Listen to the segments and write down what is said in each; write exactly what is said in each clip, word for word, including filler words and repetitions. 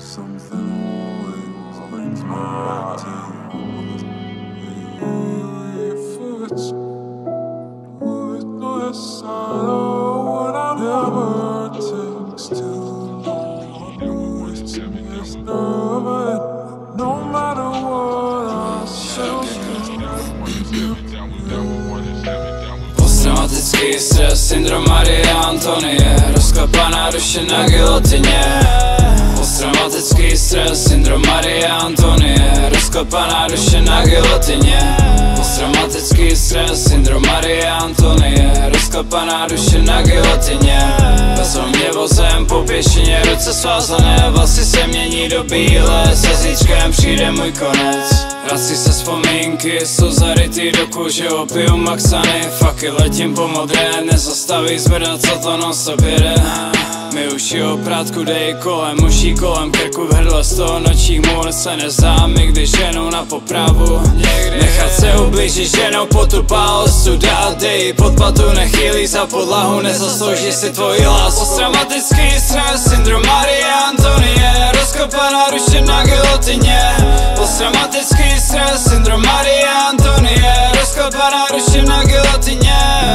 Something always brings me back to you. If it's with the side of what I never takes too long. It's just nervous. No matter what I say. Posttraumatický stres, syndrom Marie Antonie, rozklepaná duše na gilotině. Posttraumatický stres, syndrom Marie Antonie, rozklepaná duše na gilotině. Posttraumatický stres, syndrom Marie Antonie, rozklepaná duše na gilotině. Vezou mě vozem po pěšině, ruce svázané, vlasy se mění do bílé, se zítřkem přijde můj konec. Vrací se vzpomínky, jsou zarytý do kůže, opium maxany. Fucky, letím po modré, nezastaví zmrdat, co to non stop jede. My už jo, prátku dej kolem uší, kolem krku, v hrdle z toho nočních můr se nezdá mi, když ženou na popravu. Nechat se ublížit ženou potupá ostuda, dej pod patu, nechýlí za podlahu, nezaslouží si tvoji lásku. Posttraumatický stres, syndrom Marie Antonie, rozkopaná duše na gilotině. Posttraumatický stres, syndrom Marie Antonie, rozkopaná duše na gilotině.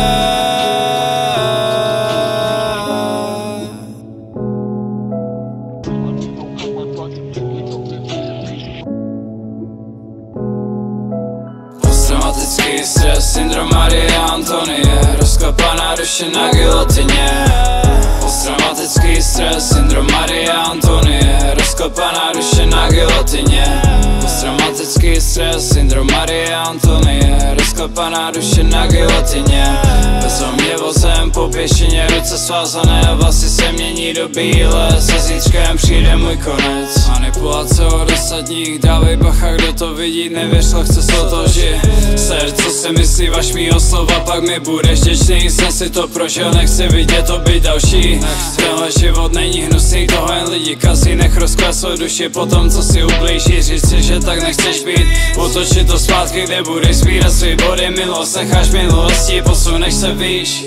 Posttraumatický stres, syndrom Marie Antonie, rozklepaná duše na gilotině. Posttraumatický stres, syndrom Marie Antonie, rozklepaná duše na gilotině. Posttraumatický stres, syndrom Marie Antonie, rozklepaná duše na gilotině. Vezou mě vozem po pěšině, ruce svázané, vlasy se mění do bílé, se zítřkem přijde můj konec. Manipulace od ostatních, dávej bacha, kdo to vidí, nevěř, lehce se to žije. Ser, co si myslí, vaš mýho slova, pak mi budeš vděčný. Jsem si to prožil, nechci vidět to být další. Tenhle život není hnusný, toho jen lidi kazí, nech rozklesl duši po tom, co si ublíží. Říct si, že tak nechceš být, otočit to zpátky, kde budeš sbírat svý body. Milost necháš minulosti, posuneš se výš.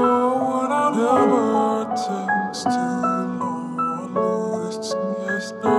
Never takes too long. It's just